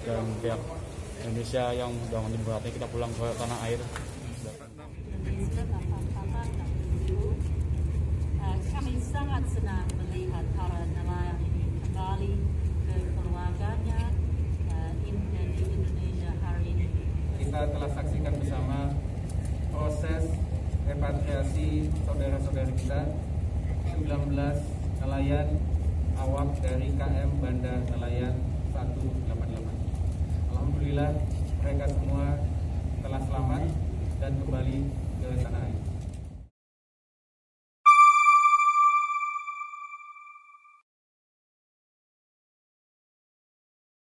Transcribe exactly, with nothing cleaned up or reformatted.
dan pihak Indonesia yang sudah menyembuhkan kita pulang ke tanah air. Kami sangat senang melihat para nelayan ini kembali ke keluarganya di Indonesia hari ini. Kita telah saksikan bersama proses repatriasi saudara-saudara kita, sembilan belas nelayan awak dari K M Banda Nelayan seratus delapan puluh delapan. Alhamdulillah